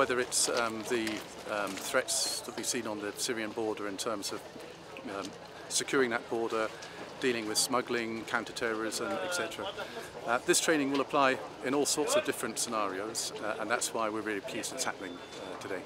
whether it's the threats that we've seen on the Syrian border in terms of securing that border, dealing with smuggling, counter-terrorism, etc. This training will apply in all sorts of different scenarios, and that's why we're really pleased it's happening today.